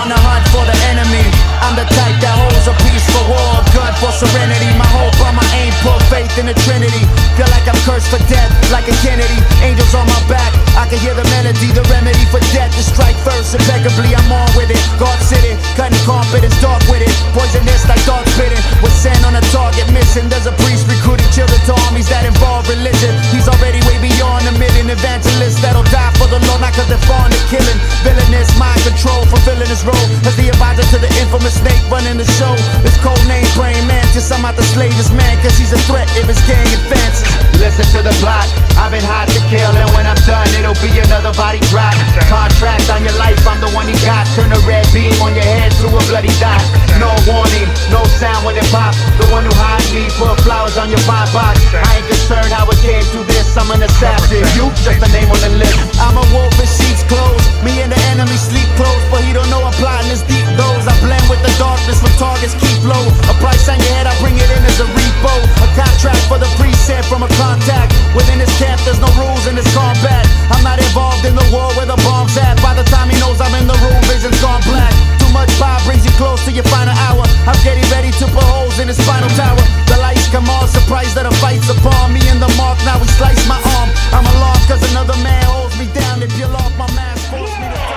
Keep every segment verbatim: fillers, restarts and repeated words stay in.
on the hunt for the enemy. I'm the type that holds a peace for war, a gun for serenity. My hope on my aim, put faith in the Trinity. Feel like I'm cursed for death, like a Kennedy. Angels on my back, I can hear the melody. The remedy for death is strike first, impeccably I'm on with it. God sitting, cutting confidence, dark with it. Poisonous like dog spitting, with sand on a target missing. There's a priest recruiting children to armies that involve religion. He's already way beyond a million evangelists that'll die for the Lord, not cause they're fond of killing. Villainous mind control, fulfilling his role as the advisor to the infamous snake running the show. His code name praying mantis, I'm out to slay this man cause he's a threat if his gang advances. Listen to the block, I've been hot to kill, and when I'm done it'll be another body drop. Contract on your life, I'm the one you got. Turn a red beam on your head to a bloody dot. No warning, no sound when it pops. The one who hides me, put flowers on your fine box. I ain't concerned how it came to this, I'm an assassin. You, just a name on the list. I'm a wolf in sheep's clothes, me and the enemy sleep close, but he don't know I'm plotting his deep goals. I blend with the darkness when targets keep low. A price on your head, I bring it in as a repo. A contract for the preset from a contact. Within his camp, there's no rules in this combat. I'm not involved in the war where the bomb's at. By the time he knows I'm in the room, vision's gone black. Too much power brings you close to your final hour. I'm getting ready to put holes in his final tower. The lights come on, surprised that a fight's upon me. In the mark, now he sliced my arm. I'm alarmed cause another man holds me down. If you're off my mask, force me to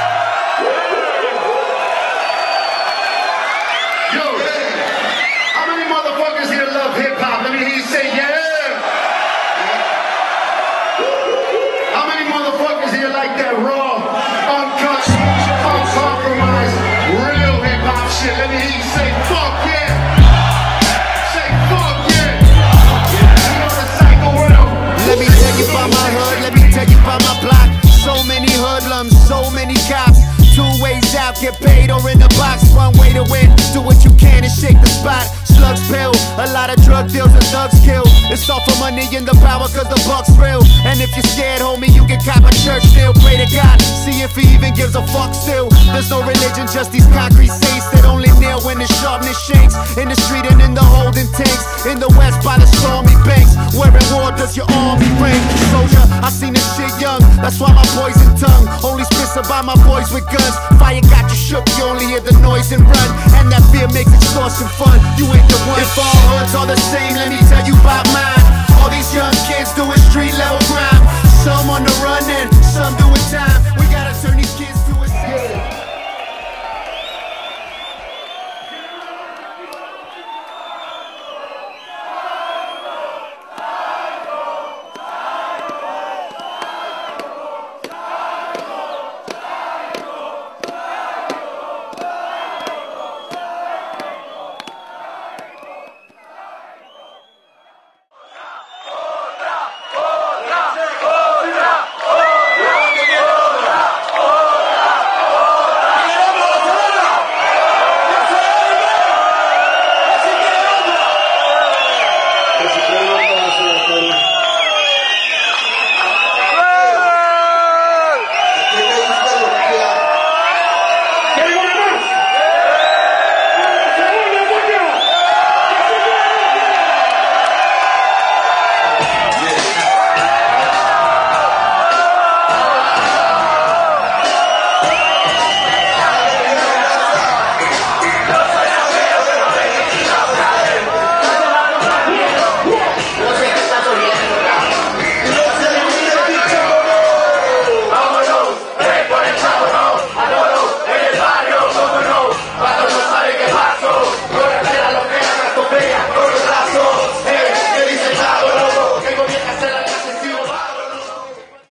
Yo, how many motherfuckers here love hip-hop? Let me hear you say yeah. How many motherfuckers here like that raw, uncut, uncompromised, real hip-hop shit? Let me hear you say fuck yeah. Say fuck yeah. You know the cycle world. Let me tell you about my hood, let me tell you about my block. So many hoodlums, so many cops. Two ways out, get paid or in the box. One way to win, do what you can and shake the spot. Slugs pill, a lot of drug deals and thugs kill. It's all for money and the power cause the buck's real. And if you're scared, homie, you can cop a church still. Pray to God, see if he even gives a fuck still. There's no religion, just these concrete saints that only kneel when the sharpness shakes. In the street and in the holding tanks. In the west by the stormy banks. Where in war does your army rank? Soldier, I seen this shit young, that's why my poison tongue only spits about my boys with guns. Fire got you shook, you only hear the noise and run. And that fear makes extortion fun, you ain't the one. If all hoods are the same, let me tell you about mine. All these young kids doing street level crime. Some on the run and some doing time. We gotta turn these kids